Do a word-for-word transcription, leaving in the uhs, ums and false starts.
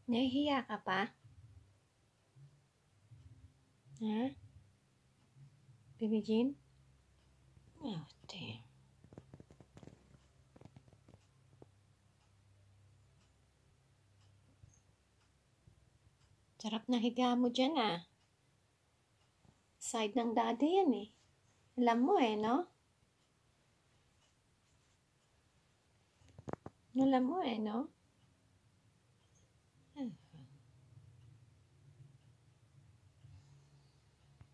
Nahihiya ka pa? Ha? Billiejean? Oh, damn. Sarap na higa mo dyan ah. Side ng daddy yan eh. Alam mo eh, no? Alam mo eh, no?